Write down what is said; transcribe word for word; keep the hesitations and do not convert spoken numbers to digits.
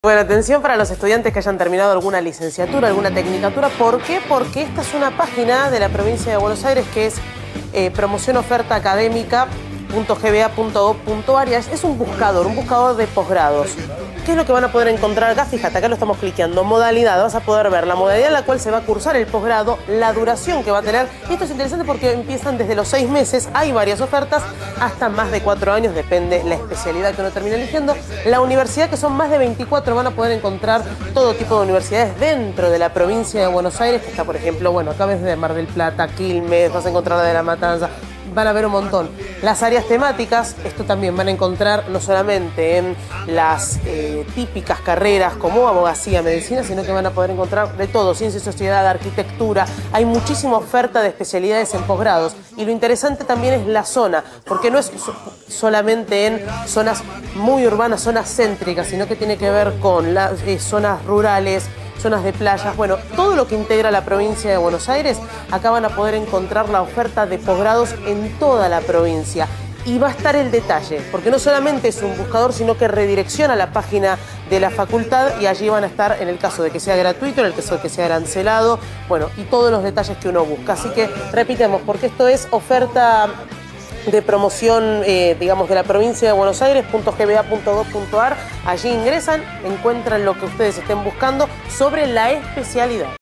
Bueno, atención para los estudiantes que hayan terminado alguna licenciatura, alguna tecnicatura. ¿Por qué? Porque esta es una página de la provincia de Buenos Aires que es eh, promoción oferta académica punto g b a punto gov punto a r. Es un buscador, un buscador de posgrados. ¿Qué es lo que van a poder encontrar acá? Fíjate, acá lo estamos cliqueando. Modalidad, vas a poder ver la modalidad en la cual se va a cursar el posgrado, la duración que va a tener. Y esto es interesante porque empiezan desde los seis meses, hay varias ofertas, hasta más de cuatro años, depende la especialidad que uno termine eligiendo. La universidad, que son más de veinticuatro, van a poder encontrar todo tipo de universidades dentro de la provincia de Buenos Aires, que está, por ejemplo, bueno, acá ves de Mar del Plata, Quilmes, vas a encontrar la de La Matanza. Van a ver un montón. Las áreas temáticas, esto también van a encontrar no solamente en las eh, típicas carreras como abogacía, medicina, sino que van a poder encontrar de todo, ciencia y sociedad, arquitectura. Hay muchísima oferta de especialidades en posgrados. Y lo interesante también es la zona, porque no es so solamente en zonas muy urbanas, zonas céntricas, sino que tiene que ver con las eh, zonas rurales, zonas de playas, bueno, todo lo que integra la provincia de Buenos Aires. Acá van a poder encontrar la oferta de posgrados en toda la provincia. Y va a estar el detalle, porque no solamente es un buscador, sino que redirecciona la página de la facultad y allí van a estar en el caso de que sea gratuito, en el caso de que sea arancelado, bueno, y todos los detalles que uno busca. Así que repitemos, porque esto es oferta de promoción, eh, digamos, de la provincia de Buenos Aires, punto g b a punto gov punto a r. Allí ingresan, encuentran lo que ustedes estén buscando sobre la especialidad.